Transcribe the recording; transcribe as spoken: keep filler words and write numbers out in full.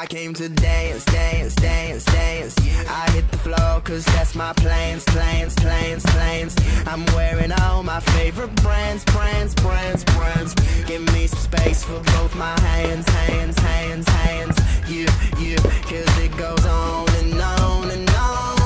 came to dance, dance, dance, dance. I hit the floor cause that's my plans, plans, plans, plans. I'm wearing all my favorite brands, brands, brands, brands. Give me some space for both my hands, hands, hands, hands. You, you, cause it goes on and on and on.